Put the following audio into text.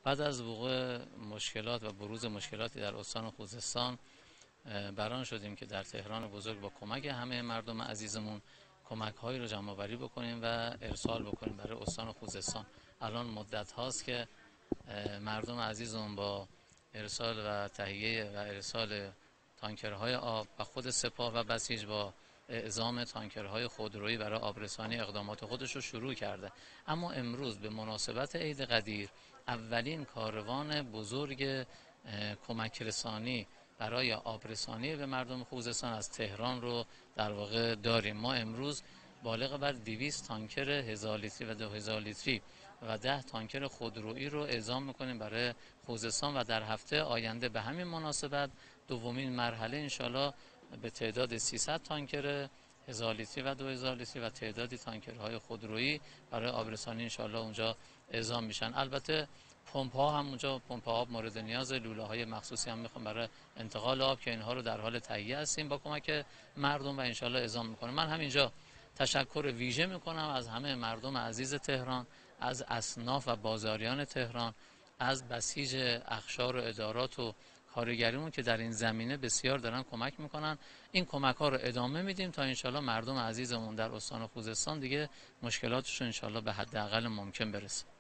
بعد از وقوع مشکلات و بروز مشکلاتی در استان خوزستان بران شدیم که در تهران بزرگ با کمک همه مردم عزیزمون کمک هایی رو جمع آوری بکنیم و ارسال بکنیم برای استان خوزستان. الان مدت هاست که مردم عزیزمون با ارسال و تهیه و ارسال تانکرهای آب و خود سپاه و بسیج با اعزام تانکرهای خودرویی برای آبرسانی اقدامات خودش رو شروع کرده. اما امروز به مناسبت عید قدیر اولین کاروان بزرگ کمک رسانی برای آبرسانی به مردم خوزستان از تهران رو در واقع داریم. ما امروز بالغ بر 200 تانکر 1000 لیتری و 2000 لیتری و 10 تانکر خودرویی رو اعزام میکنیم برای خوزستان و در هفته آینده به همین مناسبت دومین مرحله انشالله به تعداد 300 تانکر 1000 لیتری و 2000 لیتری و تعدادی تانکرهای خودرویی برای آبرسانی انشالله اونجا اعزام میشن. البته پمپ ها هم اونجا، پمپ آب مورد نیاز، لوله های مخصوصی هم میخوام برای انتقال آب که اینها رو در حال تهیه هستیم با کمک مردم و انشالله اعزام میکنیم. من همینجا تشکر ویژه میکنم از همه مردم عزیز تهران، از اصناف و بازاریان تهران، از بسیج اقشار و ادارات و کارگریمون که در این زمینه بسیار دارن کمک میکنن. این کمک ها رو ادامه میدیم تا انشالله مردم عزیزمون در استان خوزستان دیگه مشکلاتشون انشالله به حداقل ممکن برسه.